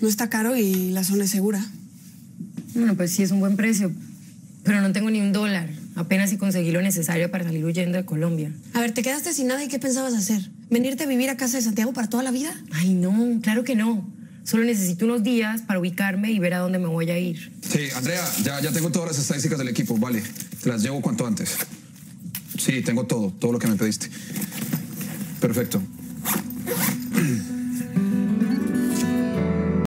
No está caro y la zona es segura. Bueno, pues sí es un buen precio, pero no tengo ni $1. Apenas si conseguí lo necesario para salir huyendo de Colombia. A ver, ¿te quedaste sin nada y qué pensabas hacer? ¿Venirte a vivir a casa de Santiago para toda la vida? Ay, no, claro que no. Solo necesito unos días para ubicarme y ver a dónde me voy a ir. Sí, Andrea, ya tengo todas las estadísticas del equipo, vale. Te las llevo cuanto antes. Sí, tengo todo lo que me pediste. Perfecto.